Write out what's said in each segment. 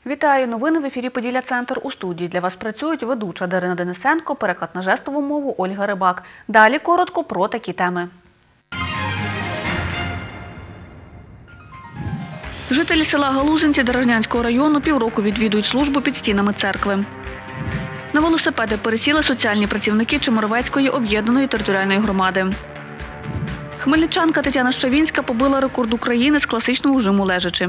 Вітаю! Новини в ефірі «Поділля-Центр». У студії для вас працюють ведуча Дарина Денисенко, переклад на жестову мову Ольга Рибак. Далі коротко про такі теми. Жителі села Галузинці Деражнянського району півроку відвідують службу під стінами церкви. На велосипеди пересіли соціальні працівники Чемеровецької об'єднаної територіальної громади. Хмельничанка Тетяна Щавінська побила рекорд України з класичного жиму лежачи.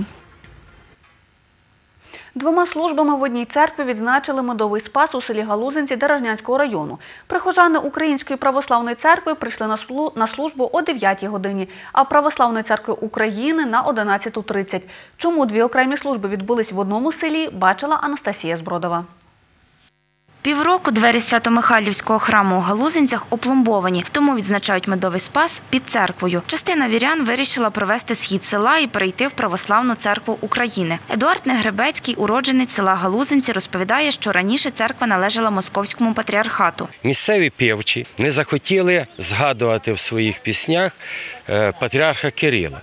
Двома службами в одній церкві відзначили медовий спас у селі Галузинці Деражнянського району. Прихожани Української православної церкви прийшли на службу о 9-й годині, а Православної церкви України – на 11:30. Чому дві окремі служби відбулись в одному селі, бачила Анастасія Збродова. Півроку двері Свято-Михайлівського храму у Галузинцях опломбовані, тому відзначають медовий спас під церквою. Частина вірян вирішила провести схід села і перейти в Православну церкву України. Едуард Негребецький, уродженець села Галузинці, розповідає, що раніше церква належала Московському патріархату. Місцеві певчі не захотіли згадувати в своїх піснях патріарха Кирила.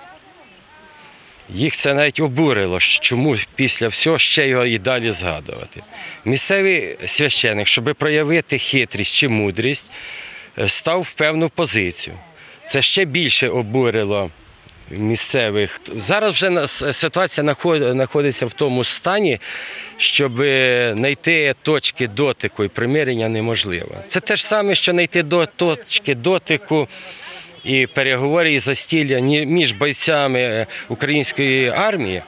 Їх це навіть обурило, чому після всього ще його і далі згадувати. Місцевий священик, щоб проявити хитрість чи мудрість, став в певну позицію. Це ще більше обурило місцевих. Зараз вже ситуація знаходиться в тому стані, щоб знайти точки дотику і примирення неможливо. Це те ж саме, що знайти точки дотику і переговори і застілля між бойцями української армії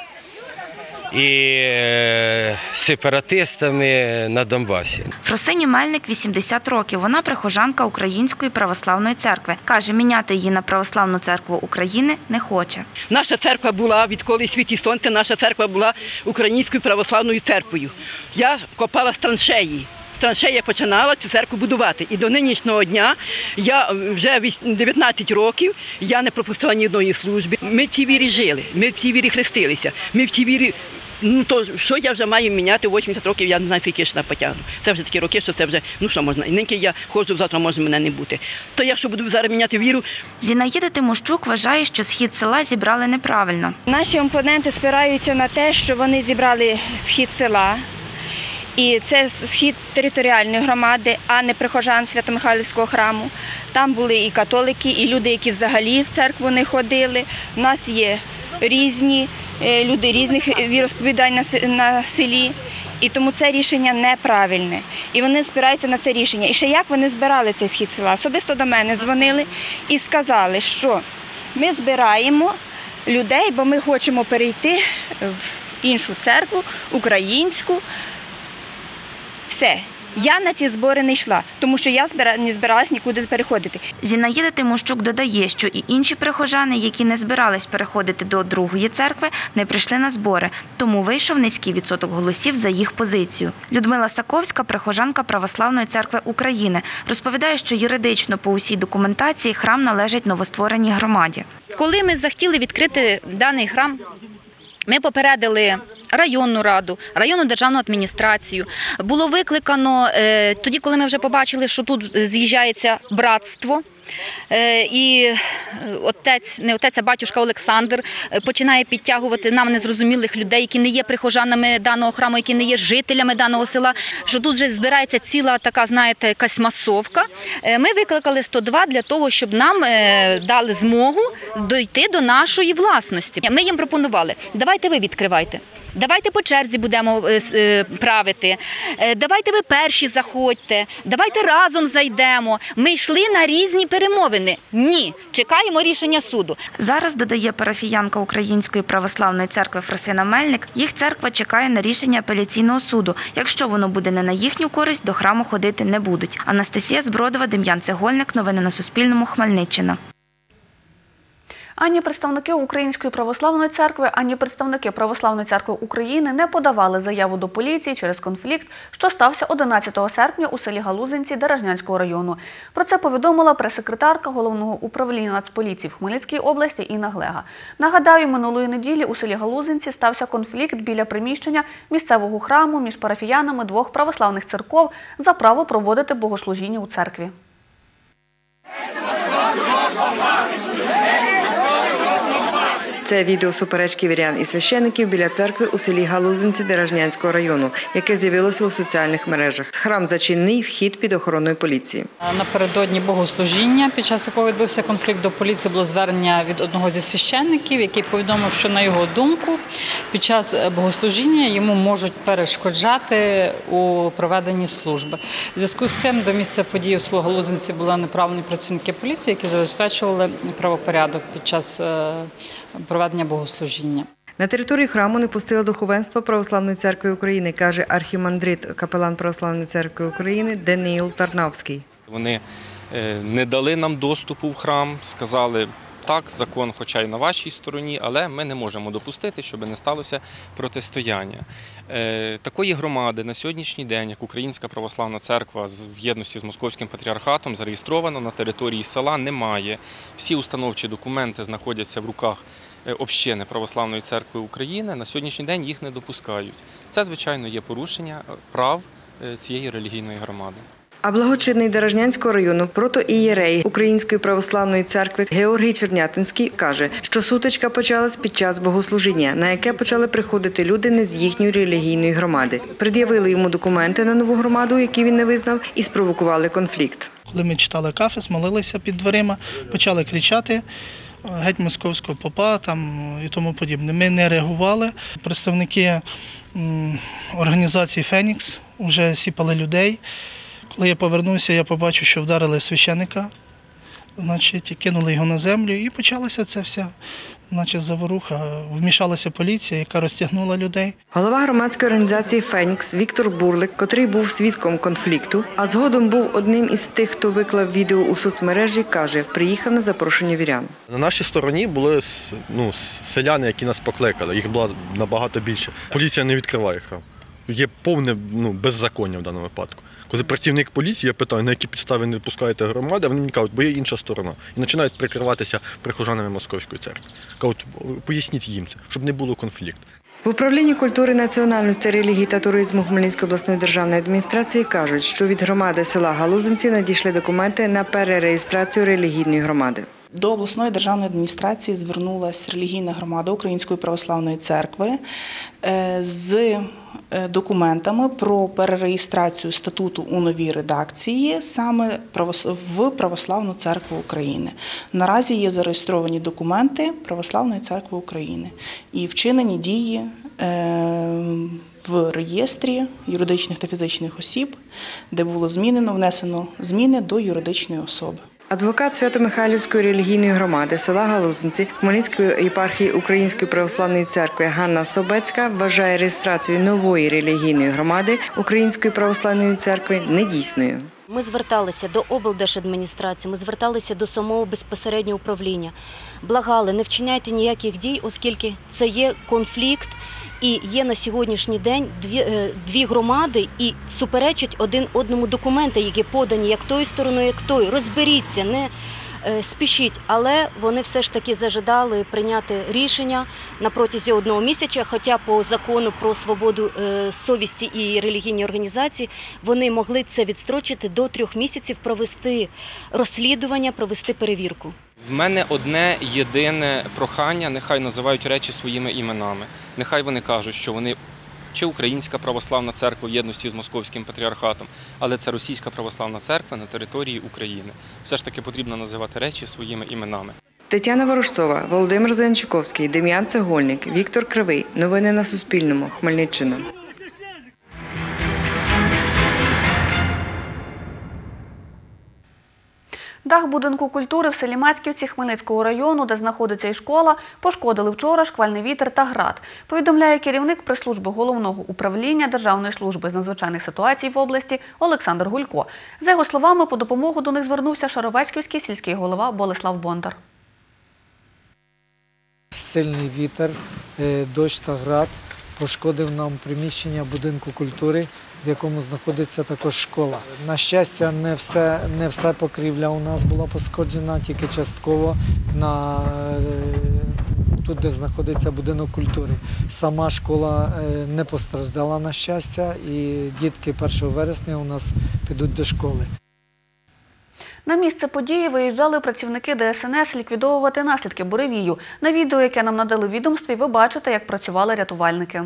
і сепаратистами на Донбасі. Фросині Мельник 80 років. Вона прихожанка Української православної церкви. Каже, міняти її на Православну церкву України не хоче. Наша церква була, відколи світ і сонце, наша церква була Українською православною церквою. Я копала з траншеї. Я починала цю церкву будувати. І до нинішнього дня, я вже 19 років, я не пропустила ні одної служби. Ми в цій вірі жили, ми в цій вірі хрестилися, ми в цій вірі, то що я вже маю міняти 80 років, я не знаю, скільки ж потягну. Це вже такі роки, що це вже, що можна. І нині я ходжу, завтра може мене не бути. То якщо буду зараз міняти віру. Зінаїда Тимощук вважає, що схід села зібрали неправильно. Наші опоненти спираються на те, що вони зібрали схід села. І це схід територіальної громади, а не прихожан Свято-Михайлівського храму. Там були і католики, і люди, які взагалі в церкву не ходили. У нас є різні люди різних віросповідань на селі. І тому це рішення неправильне. І вони спираються на це рішення. І ще як вони збирали цей схід села? Особисто до мене дзвонили і сказали, що ми збираємо людей, бо ми хочемо перейти в іншу церкву, українську. Все. Я на ці збори не йшла, тому що я не збиралась нікуди переходити. Зінаїда Тимощук додає, що і інші прихожани, які не збирались переходити до другої церкви, не прийшли на збори, тому вийшов низький відсоток голосів за їх позицію. Людмила Саковська, прихожанка Православної церкви України, розповідає, що юридично по усій документації храм належить новоствореній громаді. Коли ми захотіли відкрити даний храм, ми попередили районну раду, районну державну адміністрацію. Було викликано, тоді, коли ми вже побачили, що тут з'їжджається братство, і а батюшка Олександр починає підтягувати нам незрозумілих людей, які не є прихожанами даного храму, які не є жителями даного села, що тут вже збирається ціла така, знаєте, якась масовка. Ми викликали 102 для того, щоб нам дали змогу дійти до нашої власності. Ми їм пропонували, давайте ви відкривайте. Давайте по черзі будемо правити, давайте ви перші заходьте, давайте разом зайдемо. Ми йшли на різні перемовини. Ні, чекаємо рішення суду. Зараз, додає парафіянка Української православної церкви Фросина Мельник, їх церква чекає на рішення апеляційного суду. Якщо воно буде не на їхню користь, до храму ходити не будуть. Анастасія Збродова, Дем'ян Цегольник. Новини на Суспільному. Хмельниччина. Ані представники Української православної церкви, ані представники Православної церкви України не подавали заяву до поліції через конфлікт, що стався 11 серпня у селі Галузинці Деражнянського району. Про це повідомила прес-секретарка Головного управління Нацполіції в Хмельницькій області Інна Глега. Нагадаю, минулої неділі у селі Галузинці стався конфлікт біля приміщення місцевого храму між парафіянами двох православних церков за право проводити богослужіння у церкві. Це відео суперечки вірян і священиків біля церкви у селі Галузинці Деражнянського району, яке з'явилося у соціальних мережах. Храм зачинений, вхід під охороною поліції. Напередодні богослужіння, під час якого відбувся конфлікт, до поліції було звернення від одного зі священників, який повідомив, що на його думку під час богослужіння йому можуть перешкоджати у проведенні служби. У зв'язку з цим до місця події у село Галузинці були направлені працівники поліції, які забезпечували правопорядок під час проведення богослужіння. На території храму не пустило духовенство Православної церкви України, каже архімандрит, капелан Православної церкви України Даниїл Тарнавський. Вони не дали нам доступу в храм, сказали, так, закон хоча й на вашій стороні, але ми не можемо допустити, щоб не сталося протистояння. Такої громади на сьогоднішній день, як Українська Православна Церква в єдності з Московським Патріархатом, зареєстровано на території села немає. Всі установчі документи знаходяться в руках общини Православної Церкви України, на сьогоднішній день їх не допускають. Це, звичайно, є порушення прав цієї релігійної громади. А благочинний Деражнянського району протоієрей Української Православної Церкви Георгій Чернятинський каже, що сутичка почалась під час богослужіння, на яке почали приходити люди не з їхньої релігійної громади. Пред'явили йому документи на нову громаду, які він не визнав, і спровокували конфлікт. Коли ми читали кафес, молилися під дверима, почали кричати геть московського попа і тому подібне. Ми не реагували. Представники організації «Фенікс» вже сіпали людей. Коли я повернувся, я побачив, що вдарили священика, кинули його на землю і почалася ця вся заворуха. Вмішалася поліція, яка розтягнула людей. Голова громадської організації «Фенікс» Віктор Бурлик, котрий був свідком конфлікту, а згодом був одним із тих, хто виклав відео у соцмережі, каже, приїхав на запрошення вірян. На нашій стороні були селяни, які нас покликали, їх було набагато більше. Поліція не відкриває храм. Є повне беззаконня в даному випадку. Коли працівник поліції, я питаю, на які підстави не пускаєте громади, вони мені кажуть, бо є інша сторона. І починають прикриватися прихожанами Московської церкви. Кажуть, поясніть їм це, щоб не було конфлікту. В управлінні культури, національності, релігії та туризму Хмельницької обласної державної адміністрації кажуть, що від громади села Галузинці надійшли документи на перереєстрацію релігійної громади. До обласної державної адміністрації звернулася релігійна громада Української Православної Церкви з документами про перереєстрацію статуту у новій редакції саме в Православну Церкву України. Наразі є зареєстровані документи Православної Церкви України і вчинені дії в реєстрі юридичних та фізичних осіб, де було внесено зміни до юридичної особи. Адвокат Свято-Михайлівської релігійної громади села Галузинці Хмельницької єпархії Української Православної Церкви Ганна Собецька вважає реєстрацію нової релігійної громади Української Православної Церкви недійсною. Ми зверталися до облдержадміністрації, ми зверталися до самого безпосереднього управління. Благали, не вчиняйте ніяких дій, оскільки це є конфлікт. І є на сьогоднішній день дві громади і суперечать один одному документи, які подані як тою стороною, як тою. Розберіться, не спішіть. Але вони все ж таки зажадали прийняти рішення на протязі 1 місяця, хоча по закону про свободу совісті і релігійні організації вони могли це відстрочити до 3 місяців, провести розслідування, провести перевірку. В мене одне єдине прохання, нехай називають речі своїми іменами. Нехай вони кажуть, що вони чи Українська Православна Церква в єдності з Московським Патріархатом, але це Російська Православна Церква на території України. Все ж таки потрібно називати речі своїми іменами. Тетяна Ворожцова, Володимир Зеленчуковський, Дем'ян Цегольник, Віктор Кривий. Новини на Суспільному. Хмельниччина. Дах будинку культури в селі Мацьківці Хмельницького району, де знаходиться і школа, пошкодили вчора шквальний вітер та град. Повідомляє керівник прес-служби Головного управління Державної служби з надзвичайних ситуацій в області Олександр Гулько. За його словами, по допомогу до них звернувся Шаровецьківський сільський голова Болеслав Бондар. Сильний вітер, дощ та град пошкодив нам приміщення будинку культури, в якому знаходиться також школа. На щастя, не вся покрівля у нас була пошкоджена, тільки частково тут, де знаходиться будинок культури. Сама школа не постраждала, на щастя, і дітки 1 вересня у нас підуть до школи. На місце події виїжджали працівники ДСНС ліквідовувати наслідки буревію. На відео, яке нам надали в відомстві, ви бачите, як працювали рятувальники.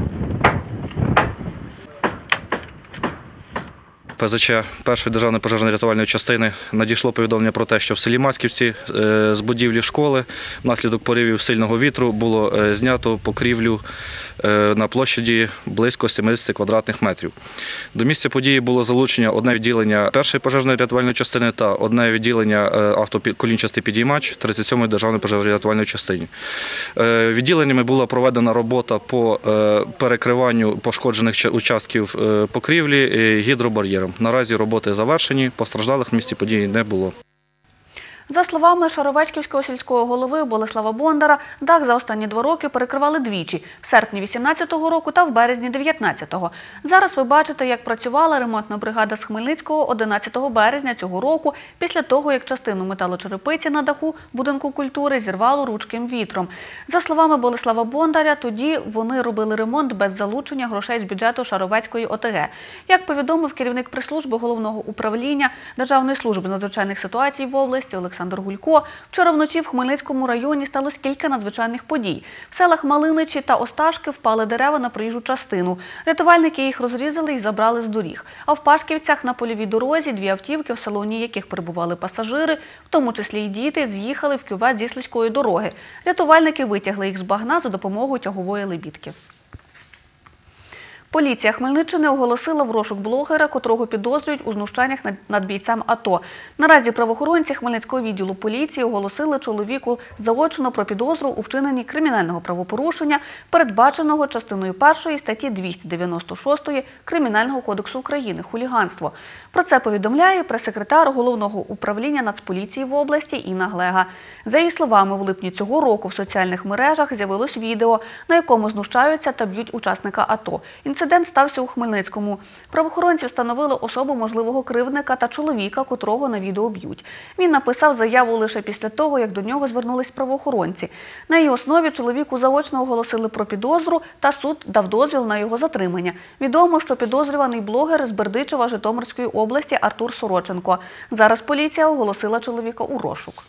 ПЗЧ першої державної пожежно-рятувальної частини надійшло повідомлення про те, що в селі Масківці з будівлі школи внаслідок поривів сильного вітру було знято покрівлю на площаді близько 70 квадратних метрів. До місця події було залучено одне відділення першої пожежної рятувальної частини та одне відділення автоколінчастий підіймач 37-ї державної пожежно-рятувальної частини. Відділеннями була проведена робота по перекриванню пошкоджених участків покрівлі гідробар'єром. Наразі роботи завершені, постраждалих в місці події не було. За словами Шаровецьківського сільського голови Болеслава Бондара, дах за останні 2 роки перекривали двічі – в серпні 2018 року та в березні 2019. Зараз ви бачите, як працювала ремонтна бригада з Хмельницького 11 березня цього року, після того, як частину металочерепиці на даху будинку культури зірвало ручким вітром. За словами Болеслава Бондаря, тоді вони робили ремонт без залучення грошей з бюджету Шаровецької ОТГ. Як повідомив керівник прес-служби Головного управління Державної служби з надзвичайних ситуацій в області Олександр Гулько, вчора вночі в Хмельницькому районі сталося кілька надзвичайних подій. В селах Малиничі та Осташки впали дерева на проїжджу частину. Рятувальники їх розрізали і забрали з доріг. А в Пашківцях на польовій дорозі 2 автівки, в салоні яких перебували пасажири, в тому числі й діти, з'їхали в кювет зі слизької дороги. Рятувальники витягли їх з багна за допомогою тягової лебідки. Поліція Хмельниччини оголосила в розшук блогера, котрого підозрюють у знущаннях над бійцем АТО. Наразі правоохоронці Хмельницького відділу поліції оголосили чоловіку заочно про підозру у вчиненні кримінального правопорушення, передбаченого частиною 1 статті 296 Кримінального кодексу України – хуліганство. Про це повідомляє прес-секретар Головного управління Нацполіції в області Інна Глега. За її словами, в липні цього року в соціальних мережах з'явилось відео, на якому знущаються та б'ють учасника АТО. Інцидент стався у Хмельницькому. Правоохоронці встановили особу можливого кривдника та чоловіка, котрого на відео б'ють. Він написав заяву лише після того, як до нього звернулись правоохоронці. На її основі чоловіку заочно оголосили про підозру та суд дав дозвіл на його затримання. Відомо, що підозрюваний блогер з Бердичева Житомирської області Артур Сороченко. Зараз поліція оголосила чоловіка у розшук.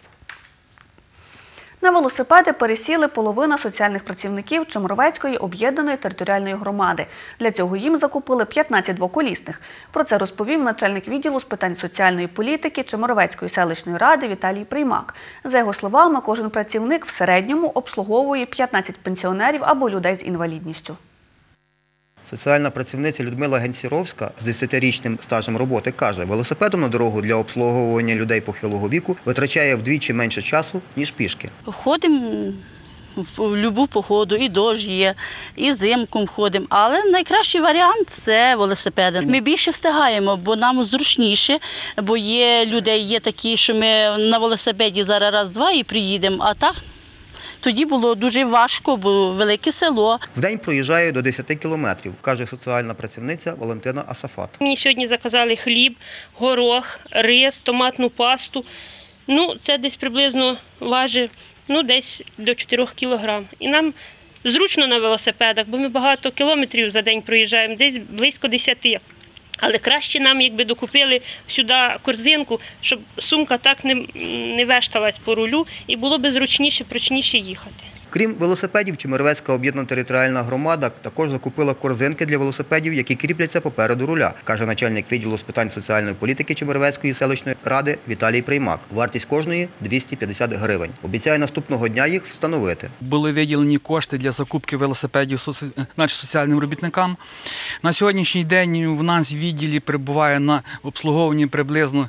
На велосипеди пересіли половина соціальних працівників Чемеровецької об'єднаної територіальної громади. Для цього їм закупили 15 двоколісних. Про це розповів начальник відділу з питань соціальної політики Чемеровецької селищної ради Віталій Приймак. За його словами, кожен працівник в середньому обслуговує 15 пенсіонерів або людей з інвалідністю. Соціальна працівниця Людмила Генсіровська з 10-річним стажем роботи каже, велосипедом на дорогу для обслуговування людей похилого віку витрачає вдвічі менше часу, ніж пішки. Ходимо в будь-яку погоду, і дощ є, і зимком ходимо. Але найкращий варіант – це велосипеди. Ми більше встигаємо, бо нам зручніше, бо є людей, є такі, що ми на велосипеді зараз раз-два і приїдемо, а так тоді було дуже важко, бо велике село. Вдень проїжджає до 10 кілометрів, каже соціальна працівниця Валентина Асафат. Мені сьогодні заказали хліб, горох, рис, томатну пасту. Це десь приблизно важить десь до 4 кілограм. І нам зручно на велосипедах, бо ми багато кілометрів за день проїжджаємо, десь близько 10. Але краще нам, якби докупили сюди корзинку, щоб сумка так не вешталась по рулю і було б зручніше, прочніше їхати. Крім велосипедів, Чемеровецька об'єднана територіальна громада також закупила корзинки для велосипедів, які кріпляться попереду руля, каже начальник відділу з питань соціальної політики Чемеровецької селищної ради Віталій Приймак. Вартість кожної – 250 гривень. Обіцяє наступного дня їх встановити. Були виділені кошти для закупки велосипедів нашим соціальним робітникам. На сьогоднішній день в нас в відділі перебуває на обслуговуванні приблизно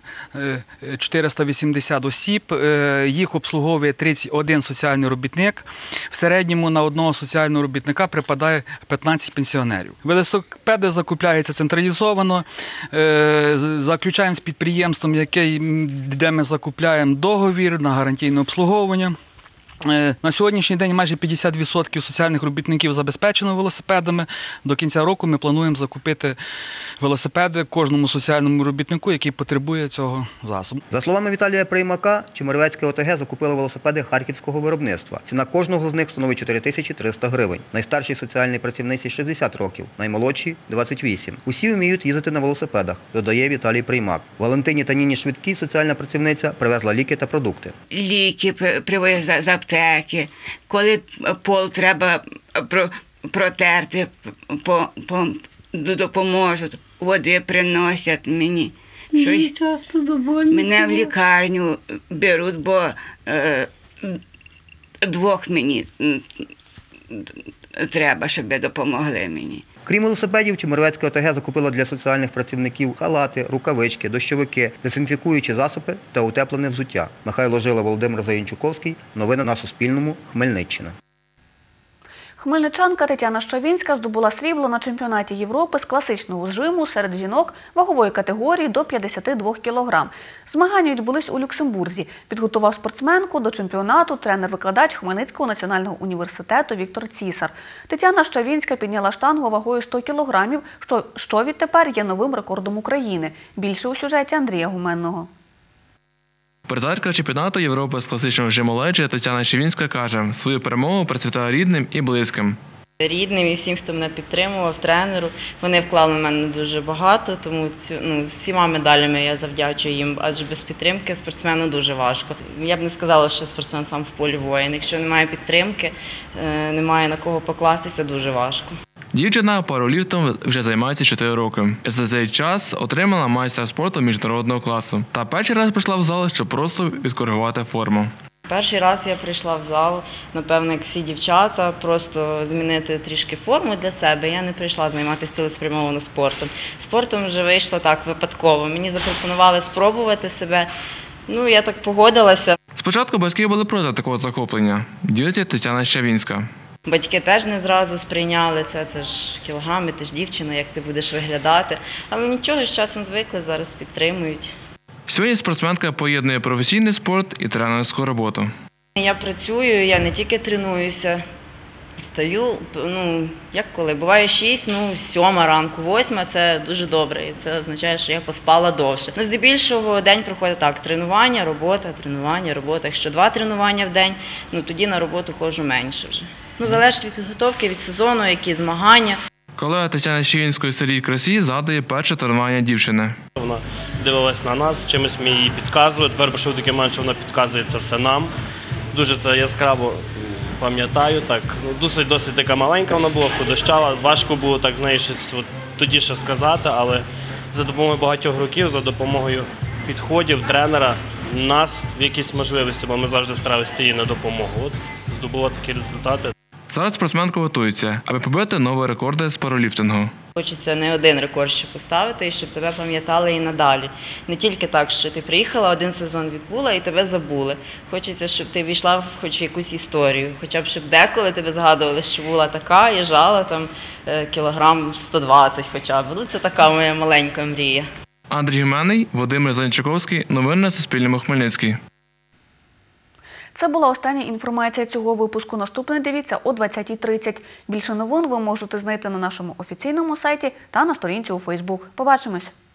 480 осіб. Їх обслуговує 31 соціальний робітник. В середньому на одного соціального робітника припадає 15 пенсіонерів. Велосипеди закупляються централізовано, заключаємо з підприємством, де ми закупляємо договір на гарантійне обслуговування. На сьогоднішній день майже 50% соціальних робітників забезпечено велосипедами. До кінця року ми плануємо закупити велосипеди кожному соціальному робітнику, який потребує цього засобу. За словами Віталія Приймака, Чемеровецьке ОТГ закупило велосипеди харківського виробництва. Ціна кожного з них становить 4300 гривень. Найстаршій соціальній працівниці 60 років, наймолодшій – 28. Усі вміють їздити на велосипедах, додає Віталій Приймак. Валентині та Ніні Швидкій соціальна працівниця привезла ліки та продукти. Ліки привозять з аптеки, коли пол треба протерти, допоможуть, води приносять мені. Щось мене в лікарню беруть, бо двох мені треба, щоб допомогли мені. Крім велосипедів, Чемеровецьке ОТГ закупило для соціальних працівників халати, рукавички, дощовики, дезінфікуючі засоби та утеплене взуття. Михайло Жила, Володимир Заянчуковський. Новини на Суспільному. Хмельниччина. Хмельничанка Тетяна Щавінська здобула срібло на чемпіонаті Європи з класичного жиму серед жінок вагової категорії до 52 кг. Змагання відбулись у Люксембурзі. Підготував спортсменку до чемпіонату тренер-викладач Хмельницького національного університету Віктор Цісар. Тетяна Щавінська підняла штангу вагою 100 кг, що відтепер є новим рекордом України. Більше у сюжеті Андрія Гуменного. Призерка чемпіонату Європи з класичного жиму лежа Тетяна Щавінська каже, свою перемогу присвятила рідним і близьким. Рідним і всім, хто мене підтримував, тренеру. Вони вклали в мене дуже багато, тому всіма медалями я завдячую їм, адже без підтримки спортсмену дуже важко. Я б не сказала, що спортсмен сам в полі воїн. Якщо немає підтримки, немає на кого покластися, дуже важко. Дівчина пауерліфтом вже займається 4 роки. За цей час отримала майстра спорту міжнародного класу. Та перший раз прийшла в зал, щоб просто відкоригувати форму. Перший раз я прийшла в зал, напевно, як всі дівчата, просто змінити трішки форму для себе. Я не прийшла займатися цілеспрямовано спортом. Спортом вже вийшло так випадково. Мені запропонували спробувати себе, я так погодилася. Спочатку батьки були проти такого захоплення. Ділиться Тетяна Щавінська. Батьки теж не зразу сприйняли це ж кілограми, ти ж дівчина, як ти будеш виглядати. Але нічого, з часом звикли, зараз підтримують. Сьогодні спортсменка поєднує професійний спорт і тренерську роботу. Я працюю, я не тільки тренуюся, встаю, як коли, буває 6, 7 ранку, 8 – це дуже добре, і це означає, що я поспала довше. Здебільшого день проходить так, тренування, робота. Якщо 2 тренування в день, тоді на роботу ходжу менше вже. Залежить від підготовки, від сезону, які змагання. Колега Тетяни Щавінської Сергій Красій згадує перше тренування дівчини. Вона дивилась на нас, чимось ми її підказували. Тепер прийшов такий момент, що вона підказує це все нам. Дуже це яскраво пам'ятаю. Досить така маленька вона була, худощава. Важко було так, щось тоді ще сказати, але за допомогою багатьох років, за допомогою підходів, тренера, нас в якісь можливості, бо ми завжди старалися їй на допомогу. Здобула такі результати. Зараз спортсменка готується, аби побити нові рекорди з пауерліфтингу. Хочеться не один рекорд ще поставити, і щоб тебе пам'ятали і надалі. Не тільки так, що ти приїхала, один сезон відбула і тебе забули. Хочеться, щоб ти війшла в хоч якусь історію, хоча б щоб деколи тебе згадували, що була така і жала кілограм 120 хоча б. Це така моя маленька мрія. Андрій Гуменний, Володимир Заянчуковський. Новини на Суспільному. Хмельницький. Це була остання інформація цього випуску. Наступний дивіться о 20:30. Більше новин ви можете знайти на нашому офіційному сайті та на сторінці у Фейсбук. Побачимось!